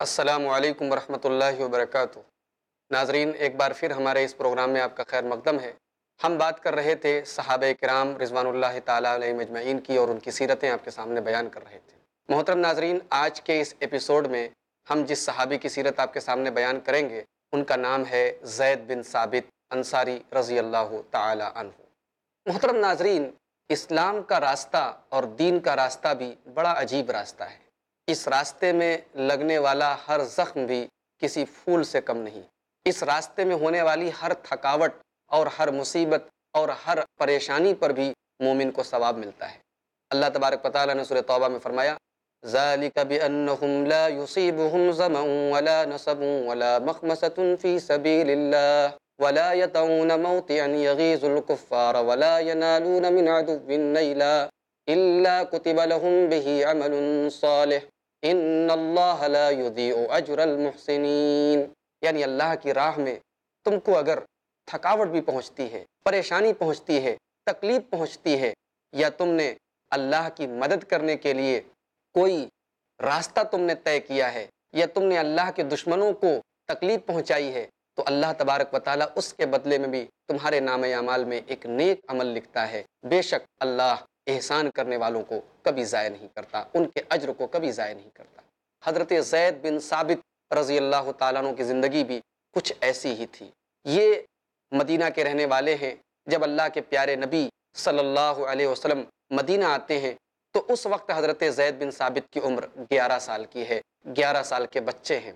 السلام علیکم ورحمۃ اللہ وبرکاتہ۔ ناظرین، ایک بار پھر ہمارے اس پروگرام میں آپ کا خیر مقدم ہے۔ ہم بات کر رہے تھے صحابہ کرام رضوان اللہ تعالیٰ علیہ مجمعین کی، اور ان کی سیرتیں آپ کے سامنے بیان کر رہے تھے۔ محترم ناظرین، آج کے اس ایپیسوڈ میں ہم جس صحابی کی سیرت آپ کے سامنے بیان کریں گے ان کا نام ہے زید بن ثابت انصاری رضی اللہ تعالیٰ عنہ۔ محترم ناظرین، اسلام کا راستہ اور دین کا راستہ بھی بڑا عجیب راستہ ہے۔ اس راستے میں لگنے والا ہر زخم بھی کسی پھول سے کم نہیں۔ اس راستے میں ہونے والی ہر تھکاوٹ اور ہر مصیبت اور ہر پریشانی پر بھی مومن کو ثواب ملتا ہے۔ اللہ تبارک و تعالیٰ نے سورہ توبہ میں فرمایا، ذَلِكَ بِأَنَّهُمْ لَا يُصِيبُهُمْ ظَمَأٌ وَلَا نَصَبٌ وَلَا مَخْمَصَةٌ فِي سَبِيلِ اللَّهِ وَلَا يَطَئُونَ مَوْطِئًا يَغِيظُ الْكُفَّارَ وَلَا يَنَالُونَ مِنْ عَدُوٍّ نَيْلًا إِلَّا كُتِبَ لَهُمْ بِهِ عَمَلٌ صَالِحٌ ان اللہ لا یضیع اجر المحسنین۔ یعنی اللہ کی راہ میں تم کو اگر تھکاوٹ بھی پہنچتی ہے، پریشانی پہنچتی ہے، تکلیف پہنچتی ہے، یا تم نے اللہ کی مدد کرنے کے لیے کوئی راستہ تم نے طے کیا ہے، یا تم نے اللہ کے دشمنوں کو تکلیف پہنچائی ہے، تو اللہ تبارک و تعالیٰ اس کے بدلے میں بھی تمہارے نام اعمال میں ایک نیک عمل لکھتا ہے۔ بے شک اللہ احسان کرنے والوں کو کبھی ضائع نہیں کرتا، ان کے اجر کو کبھی ضائع نہیں کرتا۔ حضرت زید بن ثابت رضی اللہ تعالیٰ عنہ کی زندگی بھی کچھ ایسی ہی تھی۔ یہ مدینہ کے رہنے والے ہیں۔ جب اللہ کے پیارے نبی صلی اللہ علیہ وسلم مدینہ آتے ہیں تو اس وقت حضرت زید بن ثابت کی عمر 11 سال کی ہے، 11 سال کے بچے ہیں۔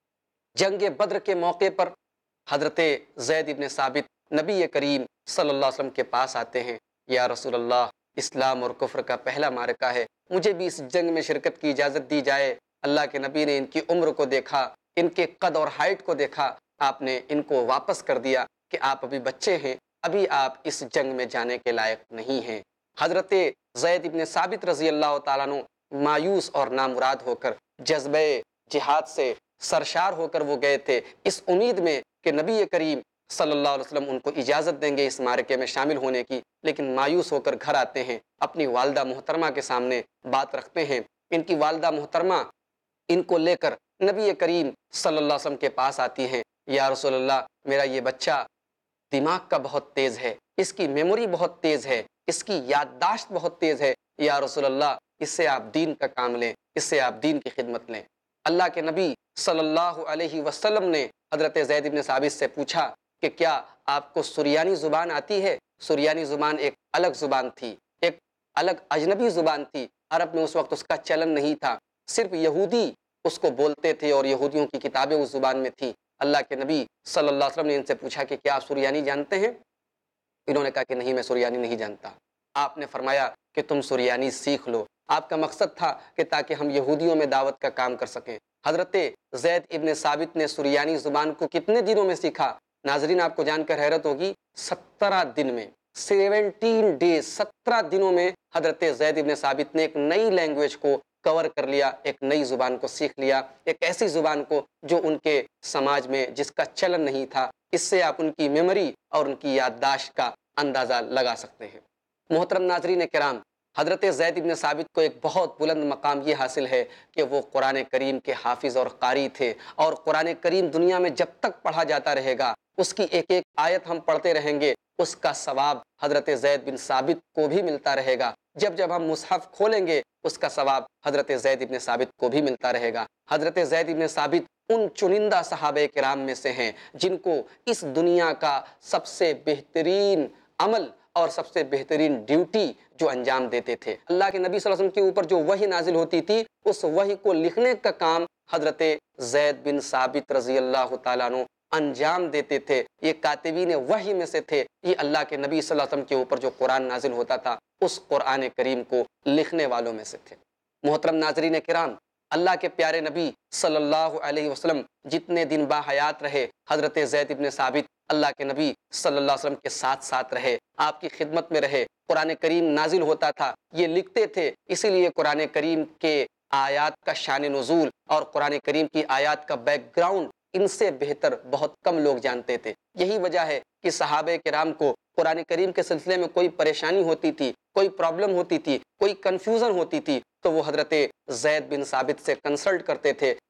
جنگ بدر کے موقع پر حضرت زید بن ثابت نبی کریم صلی اللہ علیہ وسلم کے پاس آتے ہیں، یا رسول اللہ، اسلام اور کفر کا پہلا معرکہ ہے، مجھے بھی اس جنگ میں شرکت کی اجازت دی جائے۔ اللہ کے نبی نے ان کی عمر کو دیکھا، ان کے قد اور ہائٹ کو دیکھا، آپ نے ان کو واپس کر دیا کہ آپ ابھی بچے ہیں، ابھی آپ اس جنگ میں جانے کے لائق نہیں ہیں۔ حضرت زید بن ثابت رضی اللہ تعالیٰ عنہ مایوس اور نامراد ہو کر جذبہ جہاد سے سرشار ہو کر وہ گئے تھے، اس امید میں کہ نبی کریم صلی اللہ علیہ وسلم ان کو اجازت دیں گے اس معرکے میں شامل ہونے کی، لیکن مایوس ہو کر گھر آتے ہیں، اپنی والدہ محترمہ کے سامنے بات رکھتے ہیں۔ ان کی والدہ محترمہ ان کو لے کر نبی کریم صلی اللہ علیہ وسلم کے پاس آتی ہیں، یا رسول اللہ، میرا یہ بچہ دماغ کا بہت تیز ہے، اس کی میموری بہت تیز ہے، اس کی یادداشت بہت تیز ہے، یا رسول اللہ، اس سے آپ دین کا کام لیں، اس سے آپ دین کی خدمت لیں۔ اللہ کے نبی صلی اللہ علیہ وسلم نے حضرت زید بن ثابت سے پوچھا کہ کیا آپ کو سریانی زبان آتی ہے؟ سریانی زبان ایک الگ زبان تھی، ایک الگ اجنبی زبان تھی، عرب میں اس وقت اس کا چلن نہیں تھا، صرف یہودی اس کو بولتے تھے اور یہودیوں کی کتابیں اس زبان میں تھی۔ اللہ کے نبی صلی اللہ علیہ وسلم نے ان سے پوچھا کہ کیا آپ سریانی جانتے ہیں؟ انہوں نے کہا کہ نہیں، میں سریانی نہیں جانتا۔ آپ نے فرمایا کہ تم سریانی سیکھ لو۔ آپ کا مقصد تھا کہ تاکہ ہم یہودیوں میں دعوت کا کام کر سکیں۔ حضرت زید ابن ثابت نے سریانی زبان کو کتنے دنوں میں سیکھا؟ ناظرین، آپ کو جان کر حیرت ہوگی، 17 دن میں، 17 ڈیز، 17 دنوں میں حضرت زید ابن ثابت نے ایک نئی لینگویج کو کور کر لیا، ایک نئی زبان کو سیکھ لیا، ایک ایسی زبان کو جو ان کے سماج میں جس کا چلن نہیں تھا۔ اس سے آپ ان کی میموری اور ان کی یادداشت کا اندازہ لگا سکتے ہیں۔ محترم ناظرین کرام، حضرت زید بن ثابت کو ایک بہت بلند مقام یہ حاصل ہے کہ وہ قرآن کریم کے حافظ اور قاری تھے، اور قرآن کریم دنیا میں جب تک پڑھا جاتا رہے گا، اس کی ایک ایک آیت ہم پڑھتے رہیں گے، اس کا ثواب حضرت زید بن ثابت کو بھی ملتا رہے گا۔ جب جب ہم مصحف کھولیں گے، اس کا ثواب حضرت زید بن ثابت کو بھی ملتا رہے گا۔ حضرت زید بن ثابت ان چنندہ صحابہ کرام میں سے ہیں جن کو اس دنیا کا سب سے بہترین عمل اور سب سے بہترین ڈیوٹی جو انجام دیتے تھے، اللہ کے نبی صلی اللہ علیہ وسلم کے اوپر جو وحی نازل ہوتی تھی، اس وحی کو لکھنے کا کام حضرت زید بن ثابت رضی اللہ تعالیٰ عنہ انجام دیتے تھے۔ یہ کاتبین وحی میں سے تھے، یہ اللہ کے نبی صلی اللہ علیہ وسلم کے اوپر جو قرآن نازل ہوتا تھا اس قرآن کریم کو لکھنے والوں میں سے تھے۔ محترم ناظرین کرام، اللہ کے پیارے نبی صلی اللہ علیہ وسلم جتنے دن باحیات رہے، حضرت زید بن ثابت اللہ کے نبی صلی اللہ علیہ وسلم کے ساتھ ساتھ رہے، آپ کی خدمت میں رہے۔ قرآن کریم نازل ہوتا تھا، یہ لکھتے تھے، اسی لیے قرآن کریم کے آیات کا شان نزول اور قرآن کریم کی آیات کا بیک گراؤنڈ ان سے بہتر بہت کم لوگ جانتے تھے۔ یہی وجہ ہے کہ صحابہ کرام کو قرآن کریم کے سلسلے میں کوئی پریشانی ہوتی تھی، کوئی پرابلم ہوتی تھی، کوئی کنفیوژن ہوتی تھی، تو وہ حضرت زید بن ثابت سے کنسلٹ کرتے تھے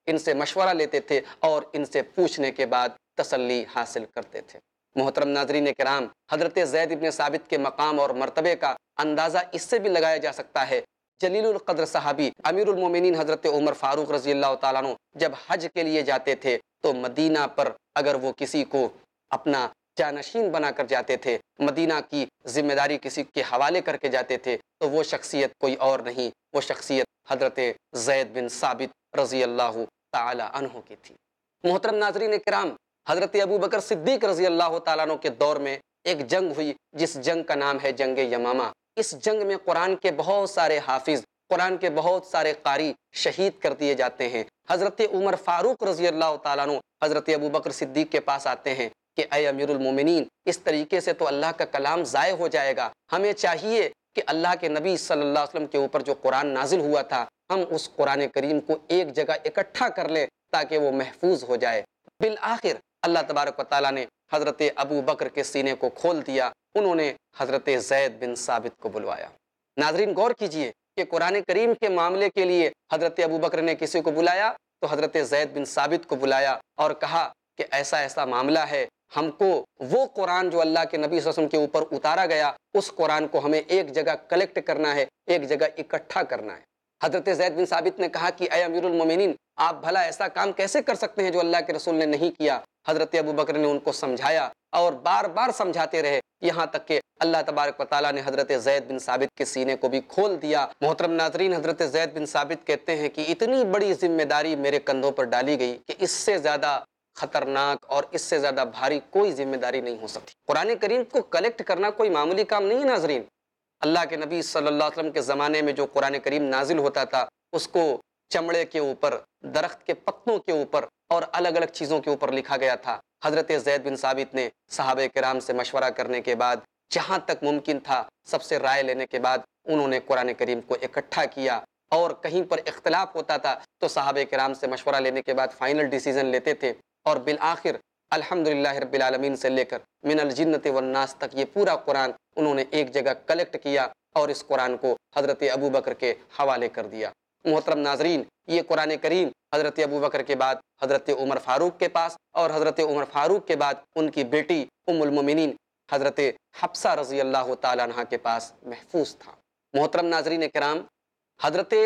ان سے مشورہ لیتے تھے اور ان سے پوچھنے کے بعد تسلی حاصل کرتے تھے۔ محترم ناظرین کرام، حضرت زید ابن ثابت کے مقام اور مرتبے کا اندازہ اس سے بھی لگایا جا سکتا ہے۔ جلیل القدر صحابی امیر المومنین حضرت عمر فاروق رضی اللہ تعالیٰ عنہ جب حج کے لیے جاتے تھے تو مدینہ پر اگر وہ کسی کو اپنا جانشین بنا کر جاتے تھے، مدینہ کی ذمہ داری کسی کے حوالے کر کے جاتے تھے، تو وہ شخصیت کوئی اور نہیں، وہ شخصیت حضرت زید بن ثابت رضی اللہ تعالی عنہ کی تھی۔ محترم ناظرین کرام، حضرت ابو بکر صدیق رضی اللہ تعالیٰ عنہ کے دور میں ایک جنگ ہوئی جس جنگ کا نام ہے جنگ یمامہ۔ اس جنگ میں قرآن کے بہت سارے حافظ، قرآن کے بہت سارے قاری شہید کر دیے جاتے ہیں۔ حضرت عمر فاروق رضی اللہ تعالیٰ عنہ حضرت ابو بکر صدیق کے پاس آتے ہیں کہ اے امیر المومنین، اس طریقے سے تو اللہ کا کلام ضائع ہو جائے گا، ہمیں چاہیے کہ اللہ کے نبی صلی اللہ علیہ وسلم کے اوپر جو قرآن نازل ہوا تھا، ہم اس قرآن کریم کو ایک جگہ اکٹھا کر لیں تاکہ وہ محفوظ ہو جائے۔ بالآخر اللہ تبارک و تعالیٰ نے حضرت ابو بکر کے سینے کو کھول دیا، انہوں نے حضرت زید بن ثابت کو بلوایا۔ ناظرین غور کیجئے کہ قرآن کریم کے معاملے کے لیے حضرت ابو بکر نے کسی کو بلایا تو حضرت زید بن ثابت کو بلایا اور کہا کہ ایسا ایسا معاملہ ہے، ہم کو وہ قرآن جو اللہ کے نبی صلی اللہ علیہ وسلم کے اوپر اتارا گیا، اس قرآن کو ہمیں ایک جگہ کلیکٹ کرنا ہے، ایک جگہ اکٹھا کرنا ہے۔ حضرت زید بن ثابت نے کہا کہ اے امیر المومنین، آپ بھلا ایسا کام کیسے کر سکتے ہیں جو اللہ کے رسول نے نہیں کیا؟ حضرت ابو بکر نے ان کو سمجھایا اور بار بار سمجھاتے رہے، یہاں تک کہ اللہ تبارک و تعالیٰ نے حضرت زید بن ثابت کے سینے کو بھی کھول دیا۔ محترم ناظرین، حضرت زید بن ثابت کہتے ہیں کہ اتنی بڑی ذمہ داری میرے کندھوں پر ڈالی گئی کہ اس سے زیادہ خطرناک اور اس سے زیادہ بھاری کوئی ذمہ داری نہیں ہو سکتی۔ قرآن کریم کو کلیکٹ کرنا کوئی معمولی کام نہیں ہے ناظرین۔ اللہ کے نبی صلی اللہ علیہ وسلم کے زمانے میں جو قرآن کریم نازل ہوتا تھا، اس کو چمڑے کے اوپر، درخت کے پتوں کے اوپر اور الگ الگ چیزوں کے اوپر لکھا گیا تھا۔ حضرت زید بن ثابت نے صحابہ کرام سے مشورہ کرنے کے بعد، جہاں تک ممکن تھا سب سے رائے لینے کے بعد، انہوں نے قرآن کریم کو اکٹھا کیا، اور کہیں پر اختلاف ہوتا تھا تو صحابہ کرام سے مشورہ لینے کے بعد فائنل ڈیسیژن لیتے تھے، اور بالآخر الحمدللہ رب العالمین سے لے کر من الجنت والناس تک یہ پورا قرآن انہوں نے ایک جگہ کلیکٹ کیا اور اس قرآن کو حضرت ابو بکر کے حوالے کر دیا۔ محترم ناظرین، یہ قرآن کریم حضرت ابو بکر کے بعد حضرت عمر فاروق کے پاس، اور حضرت عمر فاروق کے بعد ان کی بیٹی ام المومنین حضرت حفصہ رضی اللہ تعالیٰ عنہ کے پاس محفوظ تھا۔ محترم ناظرین کرام، حضرت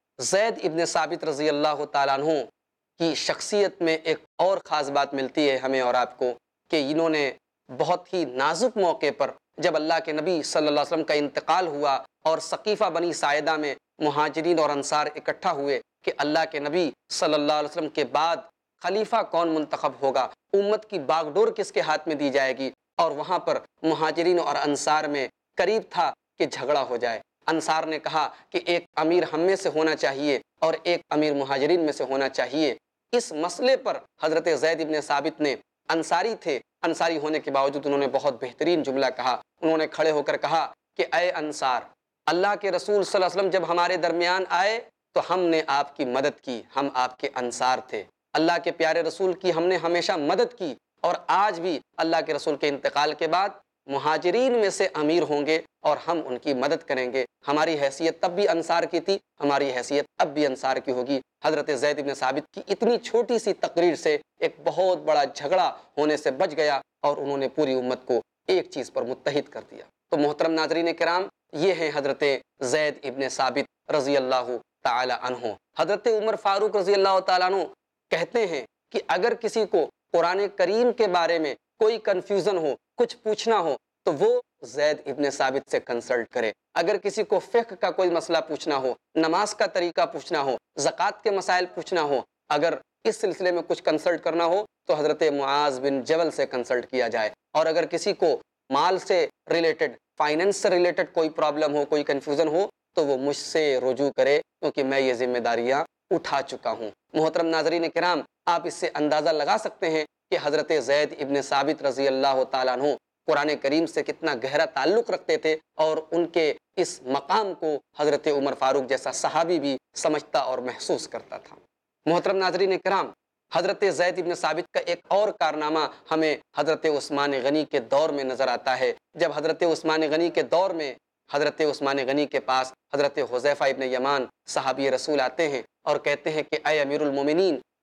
زید ابن ثابت رضی اللہ تعالیٰ عنہ کی شخصیت میں ایک اور خاص بات ملتی ہے ہمیں اور آپ کو، کہ انہوں نے بہت ہی نازک موقع پر جب اللہ کے نبی صلی اللہ علیہ وسلم کا انتقال ہوا اور ثقیفہ بنی ساعدہ میں مہاجرین اور انصار اکٹھا ہوئے کہ اللہ کے نبی صلی اللہ علیہ وسلم کے بعد خلیفہ کون منتخب ہوگا، امت کی باغ ڈور کس کے ہاتھ میں دی جائے گی، اور وہاں پر مہاجرین اور انصار میں قریب تھا کہ جھگڑا ہو جائے۔ انصار نے کہا کہ ایک امیر ہم میں سے ہونا چاہیے اور ایک امیر مہاجرین میں سے ہونا چاہیے۔ اس مسئلے پر حضرت زید ابن ثابت نے، انصاری تھے، انصاری ہونے کے باوجود انہوں نے بہت بہترین جملہ کہا۔ انہوں نے کھڑے ہو کر کہا کہ اے انصار، اللہ کے رسول صلی اللہ علیہ وسلم جب ہمارے درمیان آئے تو ہم نے آپ کی مدد کی، ہم آپ کے انصار تھے۔ اللہ کے پیارے رسول کی ہم نے ہمیشہ مدد کی، اور آج بھی اللہ کے رسول کے انتقال کے بعد مہاجرین میں سے امیر ہوں گے اور ہم ان کی مدد کریں گے۔ ہماری حیثیت تب بھی انصار کی تھی، ہماری حیثیت اب بھی انصار کی ہوگی۔ حضرت زید بن ثابت کی اتنی چھوٹی سی تقریر سے ایک بہت بڑا جھگڑا ہونے سے بچ گیا، اور انہوں نے پوری امت کو ایک چیز پر متحد کر دیا۔ تو محترم ناظرین کرام، یہ ہیں حضرت زید ابن ثابت رضی اللہ تعالی عنہ۔ حضرت عمر فاروق رضی اللہ تعالیٰ عنہ کہتے ہیں کہ اگر کسی کو قرآن کریم کے بارے میں کوئی کنفیوژن ہو، کچھ پوچھنا ہو، تو وہ زید ابن ثابت سے کنسلٹ کرے۔ اگر کسی کو فقہ کا کوئی مسئلہ پوچھنا ہو، نماز کا طریقہ پوچھنا ہو، زکوٰۃ کے مسائل پوچھنا ہو، اگر اس سلسلے میں کچھ کنسلٹ کرنا ہو تو حضرت معاذ بن جبل سے کنسلٹ کیا جائے۔ اور اگر کسی کو مال سے ریلیٹڈ، فائننس سے ریلیٹڈ کوئی پرابلم ہو، کوئی کنفیوژن ہو، تو وہ مجھ سے رجوع کرے، کیونکہ میں یہ ذمہ داریاں اٹھا چکا ہوں۔ محترم ناظرین کرام، آپ اس سے اندازہ لگا سکتے ہیں کہ حضرت زید ابن ثابت رضی اللہ تعالیٰ عنہ قرآن کریم سے کتنا گہرا تعلق رکھتے تھے، اور ان کے اس مقام کو حضرت عمر فاروق جیسا صحابی بھی سمجھتا اور محسوس کرتا تھا۔ محترم ناظرین کرام، حضرت زید ابن ثابت کا ایک اور کارنامہ ہمیں حضرت عثمان غنی کے دور میں نظر آتا ہے۔ جب حضرت عثمان غنی کے دور میں حضرت عثمان غنی کے پاس حضرت حذیفہ ابن یمان صحابی رسول آتے ہیں اور کہتے ہیں کہ اے امیر المومنین،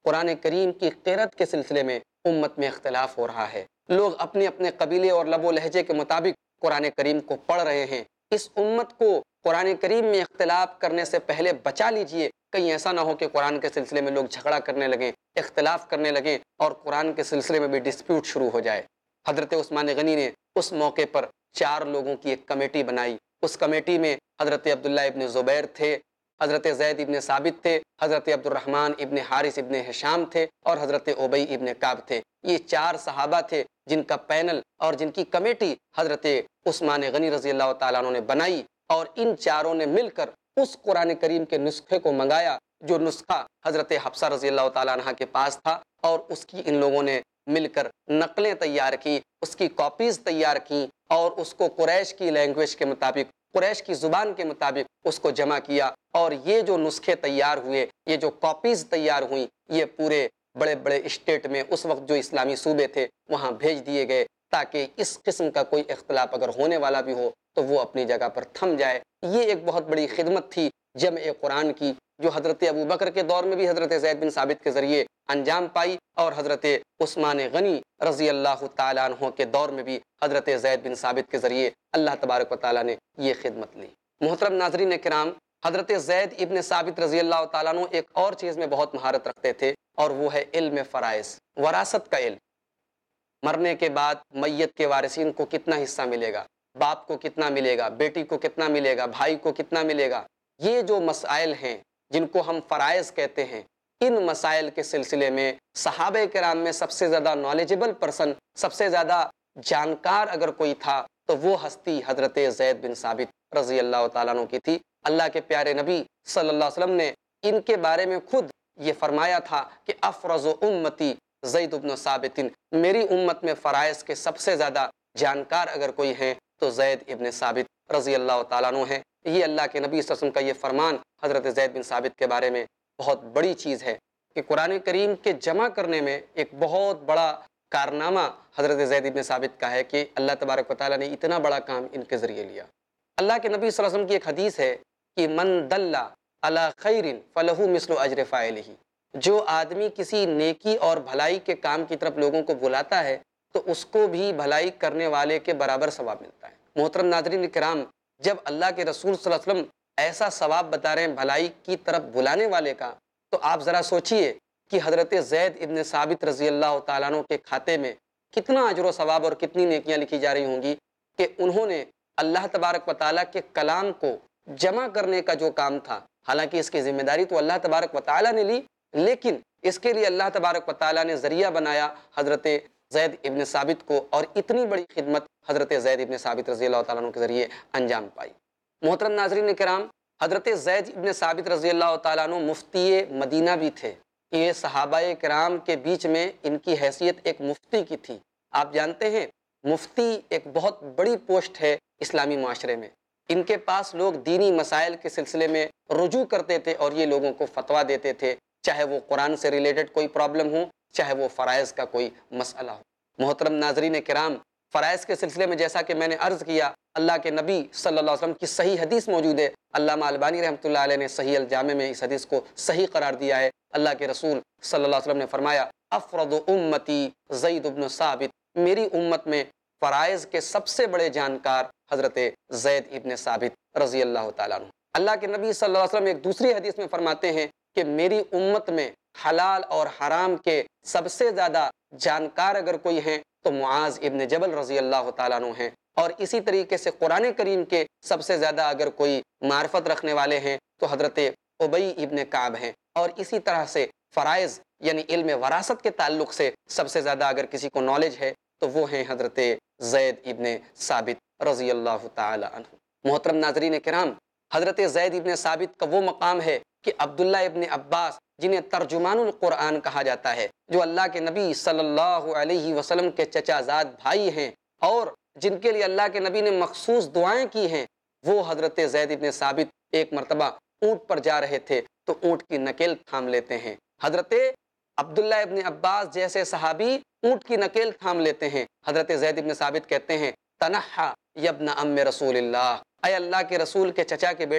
قرآن کریم کی قرأت کے سلسلے میں امت میں اختلاف ہو رہا ہے۔ لوگ اپنے اپنے قبیلے اور لب و لہجے کے مطابق قرآن کریم کو پڑھ رہے ہیں۔ اس امت کو قرآن کریم میں اختلاف کرنے سے پہلے بچا لیجئے، کہیں ایسا نہ ہو کہ قرآن کے سلسلے میں لوگ جھگڑا کرنے لگیں، اختلاف کرنے لگیں اور قرآن کے سلسلے میں بھی ڈسپیوٹ شروع ہو جائے۔ حضرت عثمان غنی نے اس موقع پر 4 لوگوں کی ایک کمیٹی بنائی۔ اس کمیٹی میں حضرت عبداللہ ابن زبیر تھے، حضرت زید ابن ثابت تھے، حضرت عبد الرحمن ابن حارث ابن ہشام تھے اور حضرت ابی ابن کعب تھے۔ یہ 4 صحابہ تھے جن کا پینل اور جن کی کمیٹی حضرت عثمان غنی رضی اللہ تعالیٰ عنہ نے بنائی، اور ان چاروں نے مل کر اس قرآن کریم کے نسخے کو منگایا جو نسخہ حضرت حفصہ رضی اللہ تعالیٰ عنہ کے پاس تھا، اور اس کی ان لوگوں نے مل کر نقلیں تیار کی، اس کی کاپیز تیار کی اور اس کو قریش کی لینگویج کے مطابق، قریش کی زبان کے مطابق اس کو جمع کیا، اور یہ جو نسخے تیار ہوئے، یہ جو کاپیز تیار ہوئیں، یہ پورے بڑے بڑے اسٹیٹ میں اس وقت جو اسلامی صوبے تھے وہاں بھیج دیے گئے، تاکہ اس قسم کا کوئی اختلاف اگر ہونے والا بھی ہو تو وہ اپنی جگہ پر تھم جائے۔ یہ ایک بہت بڑی خدمت تھی جمع قرآن کی، جو حضرت ابو بکر کے دور میں بھی حضرت زید بن ثابت کے ذریعے انجام پائی، اور حضرت عثمان غنی رضی اللہ تعالیٰ عنہ کے دور میں بھی حضرت زید بن ثابت کے ذریعے اللہ تبارک و تعالیٰ نے یہ خدمت لی۔ محترم ناظرین کرام، حضرت زید ابن ثابت رضی اللہ تعالیٰ عنہ ایک اور چیز میں بہت مہارت رکھتے تھے، اور وہ ہے علم فرائض، وراثت کا علم۔ مرنے کے بعد میت کے وارثین کو کتنا حصہ ملے گا، باپ کو کتنا ملے گا، بیٹی کو کتنا ملے گا، بھائی کو کتنا ملے گا، یہ جو مسائل ہیں جن کو ہم فرائض کہتے ہیں، ان مسائل کے سلسلے میں صحابہ کرام میں سب سے زیادہ نالجبل پرسن، سب سے زیادہ جانکار اگر کوئی تھا تو وہ ہستی حضرت زید بن ثابت رضی اللہ تعالیٰ عنہ کی تھی۔ اللہ کے پیارے نبی صلی اللہ علیہ وسلم نے ان کے بارے میں خود یہ فرمایا تھا کہ افرز امتی زید بن ثابت، میری امت میں فرائض کے سب سے زیادہ جانکار اگر کوئی ہیں تو زید ابن ثابت رضی اللہ تعالیٰ عنہ ہیں۔ یہ اللہ کے نبی صلی اللہ علیہ وسلم کا یہ فرمان حضرت زید بن ثابت کے بارے میں بہت بڑی چیز ہے کہ قرآن کریم کے جمع کرنے میں ایک بہت بڑا کارنامہ حضرت زید بن ثابت کا ہے کہ اللہ تبارک و تعالیٰ نے اتنا بڑا کام ان کے ذریعے لیا۔ اللہ کے نبی صلی اللہ علیہ وسلم کی ایک حدیث ہے کہ من دل علی خیر فلہ مثل اجر فاعلہ، جو آدمی کسی نیکی اور بھلائی کے کام کی طرف لوگوں کو بلاتا ہے تو اس کو بھی بھلائی کرنے والے کے برابر ثواب ملتا ہے۔ محترم ناظرین کرام، جب اللہ کے رسول صلی اللہ علیہ وسلم ایسا ثواب بتا رہے ہیں بھلائی کی طرف بلانے والے کا، تو آپ ذرا سوچئے کہ حضرت زید ابن ثابت رضی اللہ تعالیٰ عنہ کے کھاتے میں کتنا اجر و ثواب اور کتنی نیکیاں لکھی جا رہی ہوں گی کہ انہوں نے اللہ تبارک و تعالیٰ کے کلام کو جمع کرنے کا جو کام تھا، حالانکہ اس کی ذمہ داری تو اللہ تبارک و تعالیٰ نے لی، لیکن اس کے لیے اللہ تبارک و تعالیٰ نے ذریعہ بنایا حضرت زید ابن ثابت کو، اور اتنی بڑی خدمت حضرت زید ابن ثابت رضی اللہ تعالیٰ عنہ کے ذریعے انجام پائی۔ محترم ناظرین کرام، حضرت زید ابن ثابت رضی اللہ تعالیٰ عنہ مفتی مدینہ بھی تھے۔ یہ صحابہ کرام کے بیچ میں ان کی حیثیت ایک مفتی کی تھی۔ آپ جانتے ہیں مفتی ایک بہت بڑی پوسٹ ہے اسلامی معاشرے میں۔ ان کے پاس لوگ دینی مسائل کے سلسلے میں رجوع کرتے تھے اور یہ لوگوں کو فتویٰ دیتے تھے، چاہے وہ قرآن سے ریلیٹڈ کوئی پرابلم ہو، چاہے وہ فرائض کا کوئی مسئلہ ہو۔ محترم ناظرین کرام، فرائض کے سلسلے میں جیسا کہ میں نے عرض کیا، اللہ کے نبی صلی اللہ علیہ وسلم کی صحیح حدیث موجود ہے۔ علامہ البانی رحمۃ اللہ علیہ نے صحیح الجامع میں اس حدیث کو صحیح قرار دیا ہے۔ اللہ کے رسول صلی اللہ علیہ وسلم نے فرمایا، افرد امتی زید بن ثابت، میری امت میں فرائض کے سب سے بڑے جانکار حضرت زید ابن ثابت رضی اللہ تعالیٰ عنہ۔ اللہ کے نبی صلی اللہ علیہ وسلم ایک دوسری حدیث میں فرماتے ہیں کہ میری امت میں حلال اور حرام کے سب سے زیادہ جانکار اگر کوئی ہیں تو معاذ ابن جبل رضی اللہ تعالیٰ عنہ ہیں، اور اسی طریقے سے قرآن کریم کے سب سے زیادہ اگر کوئی معرفت رکھنے والے ہیں تو حضرت ابی ابن کعب ہیں، اور اسی طرح سے فرائض یعنی علم وراثت کے تعلق سے سب سے زیادہ اگر کسی کو نالج ہے تو وہ ہیں حضرت زید ابن ثابت رضی اللہ تعالی عنہ۔ محترم ناظرین کرام، حضرت زید ابن ثابت کا وہ مقام ہے کہ عبداللہ ابن عباس، جنہیں ترجمان القرآن کہا جاتا ہے، جو اللہ کے نبی صلی اللہ علیہ وسلم کے چچا زاد بھائی ہیں اور جن کے لیے اللہ کے نبی نے مخصوص دعائیں کی ہیں، وہ حضرت زید ابن ثابت ایک مرتبہ اونٹ پر جا رہے تھے تو اونٹ کی نکیل تھام لیتے ہیں۔ حضرت عبداللہ ابن عباس جیسے صحابی اونٹ کی نکیل تھام لیتے ہیں۔ حضرت زید ابن ثابت کہتے ہیں، تنحا یبن ام رسول اللہ، اے اللہ کے رسول کے چچا کے بیٹے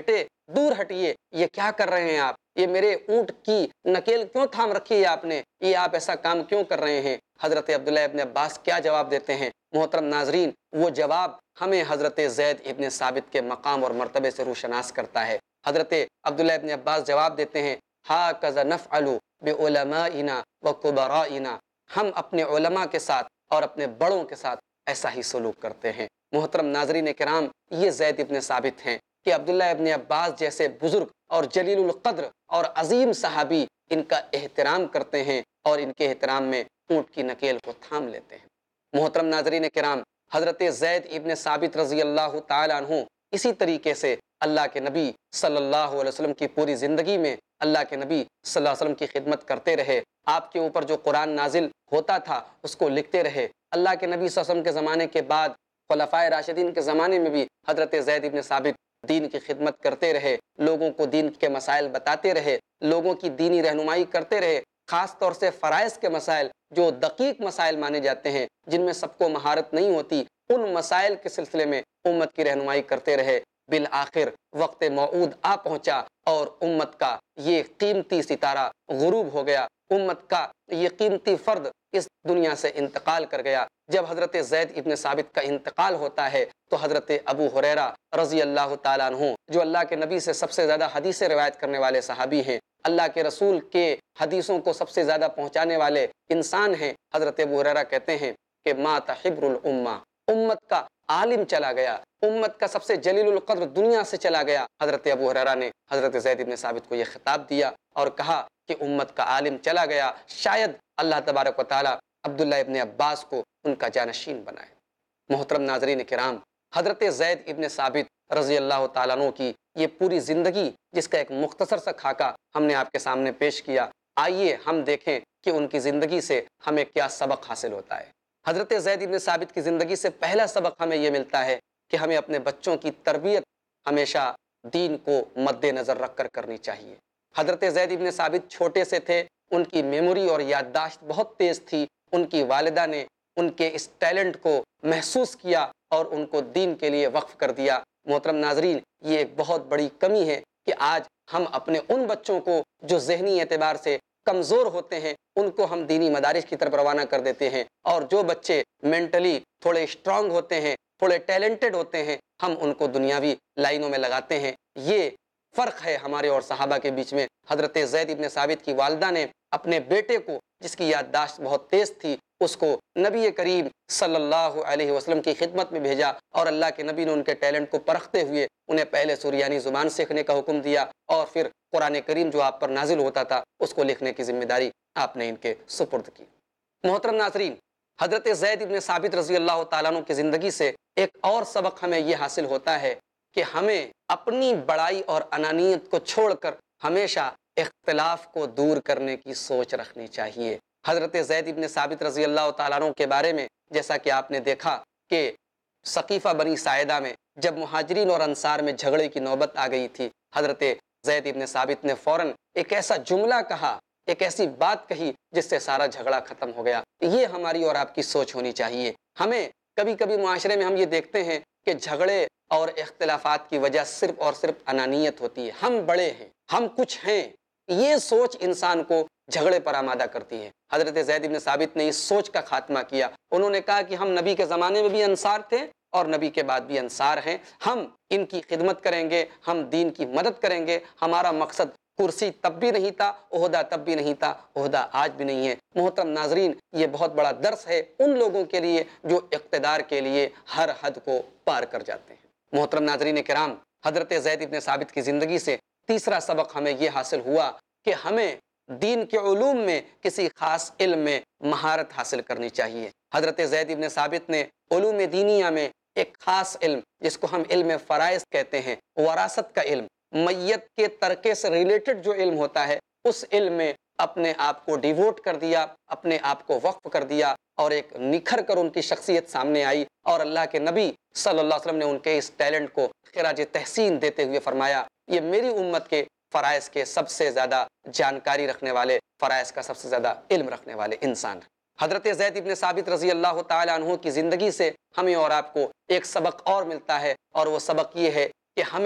دور ہٹیے، یہ کیا کر رہے ہیں آپ؟ یہ میرے اونٹ کی نکیل کیوں تھام رکھی ہے آپ نے؟ یہ آپ ایسا کام کیوں کر رہے ہیں؟ حضرت عبداللہ ابن عباس کیا جواب دیتے ہیں؟ محترم ناظرین، وہ جواب ہمیں حضرت زید ابن ثابت کے مقام اور مرتبے سے روشناس کرتا ہے۔ حضرت عبداللہ ابن عباس جواب دیتے ہیں، ہَٰكَذَا نَفْعَلُ بِعُلَمَائِنَا وَكُبَرَائِنَا، ہم اپنے علماء کے ساتھ اور اپنے بڑوں کے ساتھ ایسا ہی سلوک کرتے ہیں۔ محترم ناظرین کرام، یہ زید ابن ثابت ہیں کہ عبداللہ ابن عباس جیسے بزرگ اور جلیل القدر اور عظیم صحابی ان کا احترام کرتے ہیں اور ان کے احترام میں اونٹ کی نکیل کو تھام لیتے ہیں۔ محترم ناظرین کرام، حضرت زید ابن ثابت رضی اللہ تعالیٰ عنہ اسی طریقے سے اللہ کے نبی صلی اللہ علیہ وسلم کی پوری زندگی میں اللہ کے نبی صلی اللہ علیہ وسلم کی خدمت کرتے رہے۔ آپ کے اوپر جو قرآن نازل ہوتا تھا اس کو لکھتے رہے۔ اللہ کے نبی صلی اللہ علیہ وسلم کے زمانے کے بعد خلفائے راشدین کے زمانے میں بھی حضرت زید ابن ثابت دین کی خدمت کرتے رہے، لوگوں کو دین کے مسائل بتاتے رہے، لوگوں کی دینی رہنمائی کرتے رہے، خاص طور سے فرائض کے مسائل جو دقیق مسائل مانے جاتے ہیں، جن میں سب کو مہارت نہیں ہوتی، ان مسائل کے سلسلے میں امت کی رہنمائی کرتے رہے۔ بالآخر وقت موعود آ پہنچا اور امت کا یہ قیمتی ستارہ غروب ہو گیا، امت کا یہ قیمتی فرد اس دنیا سے انتقال کر گیا۔ جب حضرت زید ابن ثابت کا انتقال ہوتا ہے تو حضرت ابو ہریرہ رضی اللہ تعالیٰ عنہ، جو اللہ کے نبی سے سب سے زیادہ حدیثیں روایت کرنے والے صحابی ہیں، اللہ کے رسول کے حدیثوں کو سب سے زیادہ پہنچانے والے انسان ہیں، حضرت ابو ہریرہ کہتے ہیں کہ مات حبر الامہ، امت کا عالم چلا گیا، امت کا سب سے جلیل القدر دنیا سے چلا گیا۔ حضرت ابو ہریرہ نے حضرت زید ابن ثابت کو یہ خطاب دیا اور کہا کہ امت کا عالم چلا گیا، شاید اللہ تبارک و تعالیٰ عبداللہ ابن عباس کو ان کا جانشین بنائے۔ محترم ناظرین کرام، حضرت زید ابن ثابت رضی اللہ تعالیٰ عنہ کی یہ پوری زندگی، جس کا ایک مختصر سا خاکہ ہم نے آپ کے سامنے پیش کیا، آئیے ہم دیکھیں کہ ان کی زندگی سے ہمیں کیا سبق حاصل ہوتا ہے۔ حضرت زید ابن ثابت کی زندگی سے پہلا سبق ہمیں یہ ملتا ہے کہ ہمیں اپنے بچوں کی تربیت ہمیشہ دین کو مد نظر رکھ کر کرنی چاہیے۔ حضرت زید ابن ثابت چھوٹے سے تھے، ان کی میموری اور یادداشت بہت تیز تھی۔ ان کی والدہ نے ان کے اس ٹیلنٹ کو محسوس کیا اور ان کو دین کے لیے وقف کر دیا۔ محترم ناظرین، یہ ایک بہت بڑی کمی ہے کہ آج ہم اپنے ان بچوں کو جو ذہنی اعتبار سے کمزور ہوتے ہیں ان کو ہم دینی مدارس کی طرف روانہ کر دیتے ہیں، اور جو بچے مینٹلی تھوڑے اسٹرانگ ہوتے ہیں، تھوڑے ٹیلنٹڈ ہوتے ہیں، ہم ان کو دنیاوی لائنوں میں لگاتے ہیں۔ یہ فرق ہے ہمارے اور صحابہ کے بیچ میں۔ حضرت زید ابن ثابت کی والدہ نے اپنے بیٹے کو، جس کی یادداشت بہت تیز تھی، اس کو نبی کریم صلی اللہ علیہ وسلم کی خدمت میں بھیجا، اور اللہ کے نبی نے ان کے ٹیلنٹ کو پرکھتے ہوئے انہیں پہلے سریانی زبان سیکھنے کا حکم دیا، اور پھر قرآن کریم جو آپ پر نازل ہوتا تھا اس کو لکھنے کی ذمہ داری آپ نے ان کے سپرد کی۔ محترم ناظرین، حضرت زید ابن ثابت رضی اللہ تعالیٰ عنہ کی زندگی سے ایک اور سبق ہمیں یہ حاصل ہوتا ہے کہ ہمیں اپنی بڑائی اور انانیت کو چھوڑ کر ہمیشہ اختلاف کو دور کرنے کی سوچ رکھنی چاہیے۔ حضرت زید ابن ثابت رضی اللہ تعالیٰ عنہ کے بارے میں جیسا کہ آپ نے دیکھا کہ ثقیفہ بنی ساعدہ میں جب مہاجرین اور انصار میں جھگڑے کی نوبت آ گئی تھی، حضرت زید ابن ثابت نے فوراً ایک ایسا جملہ کہا، ایک ایسی بات کہی جس سے سارا جھگڑا ختم ہو گیا۔ یہ ہماری اور آپ کی سوچ ہونی چاہیے۔ ہمیں کبھی کبھی معاشرے میں ہم یہ دیکھتے ہیں کہ جھگڑے اور اختلافات کی وجہ صرف اور صرف انانیت ہوتی ہے، ہم بڑے ہیں، ہم کچھ ہیں۔ یہ سوچ انسان کو جھگڑے پر آمادہ کرتی ہے۔ حضرت زید بن ثابت نے اس سوچ کا خاتمہ کیا۔ انہوں نے کہا کہ ہم نبی کے زمانے میں بھی انصار تھے اور نبی کے بعد بھی انصار ہیں، ہم ان کی خدمت کریں گے، ہم دین کی مدد کریں گے۔ ہمارا مقصد کرسی تب بھی نہیں تھا، عہدہ تب بھی نہیں تھا، عہدہ آج بھی نہیں ہے۔ محترم ناظرین، یہ بہت بڑا درس ہے ان لوگوں کے لیے جو اقتدار کے لیے ہر حد کو پار کر جاتے ہیں۔ محترم ناظرین کرام، حضرت زید بن ثابت کی زندگی سے تیسرا سبق ہمیں یہ حاصل ہوا کہ ہمیں دین کے علوم میں کسی خاص علم میں مہارت حاصل کرنی چاہیے۔ حضرت زید بن ثابت نے علوم دینیہ میں ایک خاص علم، جس کو ہم علم فرائض کہتے ہیں، وراثت کا علم، میت کے ترکے سے ریلیٹڈ جو علم ہوتا ہے، اس علم میں اپنے آپ کو ڈیووٹ کر دیا، اپنے آپ کو وقف کر دیا، اور ایک نکھر کر ان کی شخصیت سامنے آئی، اور اللہ کے نبی صلی اللہ علیہ وسلم نے ان کے اس ٹیلنٹ کو خراج تحسین دیتے ہوئے فرمایا، یہ میری امت کے فرائض کے سب سے زیادہ جانکاری رکھنے والے، فرائض کا سب سے زیادہ علم رکھنے والے انسان ہیں۔ حضرت زید بن ثابت رضی اللہ تعالی عنہ کی زندگی سے ہمیں اور آپ کو ایک سبق اور ملتا ہے، اور وہ سبق یہ ہے کہ ہمیں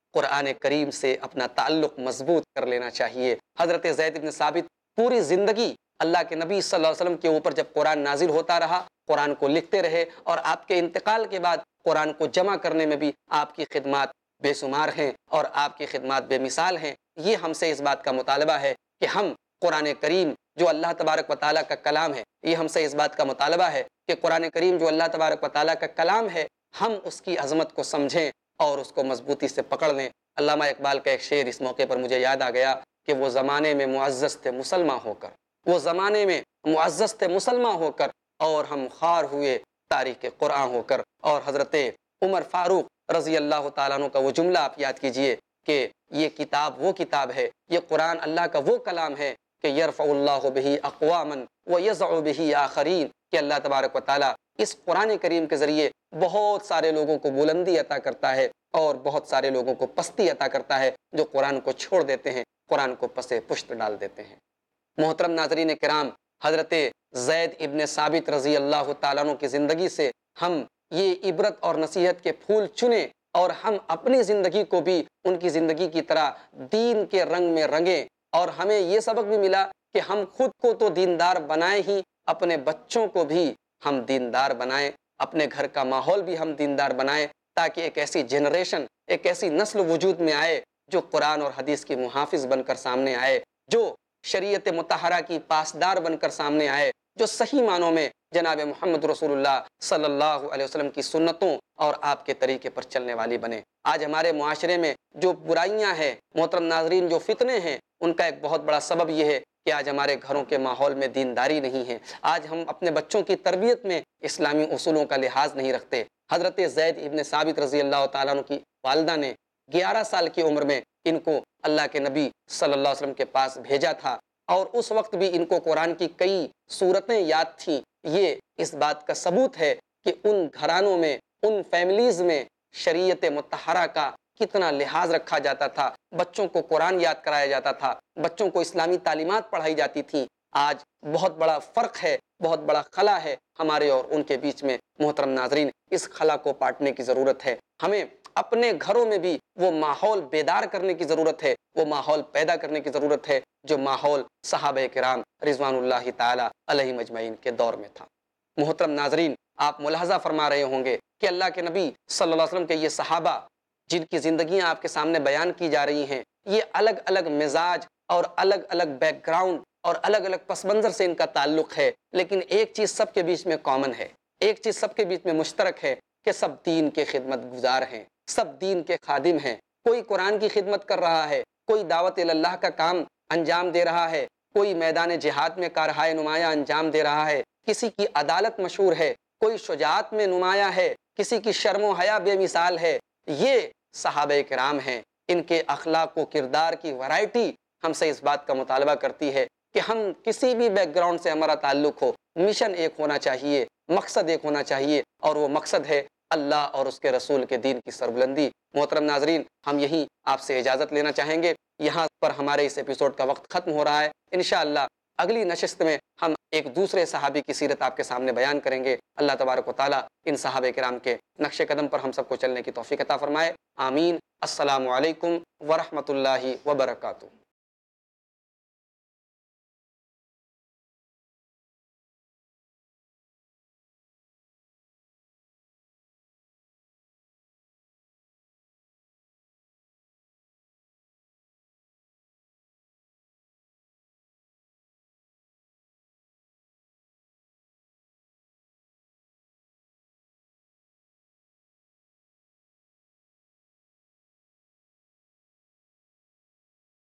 قرآن کریم سے اپنا تعلق مضبوط کر لینا چاہیے۔ حضرت زید بن ثابت پوری زندگی اللہ کے نبی صلی اللہ علیہ وسلم کے اوپر جب قرآن نازل ہوتا رہا، قرآن کو لکھتے رہے، اور آپ کے انتقال کے بعد قرآن کو جمع کرنے میں بھی آپ کی خدمات بے شمار ہیں اور آپ کی خدمات بے مثال ہیں۔ یہ ہم سے اس بات کا مطالبہ ہے کہ ہم قرآن کریم جو اللہ تبارک و تعالیٰ کا کلام ہے، یہ ہم سے اس بات کا مطالبہ ہے کہ قرآن کریم جو اللہ تبارک و تعالیٰ کا کلام ہے، ہم اس کی عظمت کو سمجھیں اور اس کو مضبوطی سے پکڑ لیں۔ علامہ اقبال کا ایک شعر اس موقع پر مجھے یاد آ گیا کہ وہ زمانے میں معزز تھے مسلمان ہو کر، وہ زمانے میں معزز تھے مسلمان ہو کر، اور ہم خوار ہوئے تاریخ قرآن ہو کر۔ اور حضرت عمر فاروق رضی اللہ تعالیٰ عنہ کا وہ جملہ آپ یاد کیجئے کہ یہ کتاب وہ کتاب ہے، یہ قرآن اللہ کا وہ کلام ہے کہ یرفع اللہ بہ اقواما ویضع بہ آخرین، کہ اللہ تبارک و تعالیٰ اس قرآن کریم کے ذریعے بہت سارے لوگوں کو بلندی عطا کرتا ہے اور بہت سارے لوگوں کو پستی عطا کرتا ہے جو قرآن کو چھوڑ دیتے ہیں، قرآن کو پسے پشت ڈال دیتے ہیں۔ محترم ناظرین کرام، حضرت زید ابن ثابت رضی اللہ تعالیٰ عنہ کی زندگی سے ہم یہ عبرت اور نصیحت کے پھول چنیں، اور ہم اپنی زندگی کو بھی ان کی زندگی کی طرح دین کے رنگ میں رنگیں، اور ہمیں یہ سبق بھی ملا کہ ہم خود کو تو دیندار بنائیں ہی، اپنے بچوں کو بھی ہم دیندار بنائیں، اپنے گھر کا ماحول بھی ہم دیندار بنائیں، تاکہ ایک ایسی جنریشن، ایک ایسی نسل وجود میں آئے جو قرآن اور حدیث کی محافظ بن کر سامنے آئے، جو شریعت مطہرہ کی پاسدار بن کر سامنے آئے، جو صحیح معنوں میں جناب محمد رسول اللہ صلی اللہ علیہ وسلم کی سنتوں اور آپ کے طریقے پر چلنے والی بنے۔ آج ہمارے معاشرے میں جو برائیاں ہیں محترم ناظرین، جو فتنے ہیں، ان کا ایک بہت بڑا سبب یہ ہے کہ آج ہمارے گھروں کے ماحول میں دینداری نہیں ہے۔ آج ہم اپنے بچوں کی تربیت میں اسلامی اصولوں کا لحاظ نہیں رکھتے۔ حضرت زید ابن ثابت رضی اللہ تعالیٰ عنہ کی والدہ نے 11 سال کی عمر میں ان کو اللہ کے نبی صلی اللہ علیہ وسلم کے پاس بھیجا تھا، اور اس وقت بھی ان کو قرآن کی کئی صورتیں یاد تھیں۔ یہ اس بات کا ثبوت ہے کہ ان گھرانوں میں، ان فیملیز میں شریعت مطہرہ کا کتنا لحاظ رکھا جاتا تھا، بچوں کو قرآن یاد کرایا جاتا تھا، بچوں کو اسلامی تعلیمات پڑھائی جاتی تھیں۔ آج بہت بڑا فرق ہے، بہت بڑا خلا ہے ہمارے اور ان کے بیچ میں۔ محترم ناظرین، اس خلا کو پاٹنے کی ضرورت ہے۔ ہمیں اپنے گھروں میں بھی وہ ماحول بیدار کرنے کی ضرورت ہے، وہ ماحول پیدا کرنے کی ضرورت ہے جو ماحول صحابہ کرام رضوان اللہ تعالی علیہ مجمعین کے دور میں تھا۔ محترم ناظرین، آپ ملاحظہ فرما رہے ہوں گے کہ اللہ کے نبی صلی اللہ علیہ وسلم کے یہ صحابہ جن کی زندگیاں آپ کے سامنے بیان کی جا رہی ہیں، یہ الگ الگ مزاج اور الگ الگ بیک گراؤنڈ اور الگ الگ پس منظر سے ان کا تعلق ہے، لیکن ایک چیز سب کے بیچ میں کامن ہے، ایک چیز سب کے بیچ میں مشترک ہے کہ سب دین کے خدمت گزار ہیں، سب دین کے خادم ہیں۔ کوئی قرآن کی خدمت کر رہا ہے، کوئی دعوت اللہ کا کام انجام دے رہا ہے، کوئی میدان جہاد میں کارہائے نمایاں انجام دے رہا ہے، کسی کی عدالت مشہور ہے، کوئی شجاعت میں نمایاں ہے، کسی کی شرم و حیا بے مثال ہے۔ یہ صحابہ کرام ہیں۔ ان کے اخلاق و کردار کی ورائٹی ہم سے اس بات کا مطالبہ کرتی ہے کہ ہم کسی بھی بیک گراؤنڈ سے ہمارا تعلق ہو، مشن ایک ہونا چاہیے، مقصد ایک ہونا چاہیے، اور وہ مقصد ہے اللہ اور اس کے رسول کے دین کی سربلندی۔ محترم ناظرین، ہم یہی آپ سے اجازت لینا چاہیں گے۔ یہاں پر ہمارے اس ایپیسوڈ کا وقت ختم ہو رہا ہے۔ انشاءاللہ اگلی نشست میں ہم ایک دوسرے صحابی کی سیرت آپ کے سامنے بیان کریں گے۔ اللہ تبارک و تعالیٰ ان صحابہ کرام کے نقش قدم پر ہم سب کو چلنے کی توفیق عطا فرمائے۔ آمین۔ السلام علیکم ورحمۃ اللہ وبرکاتہ۔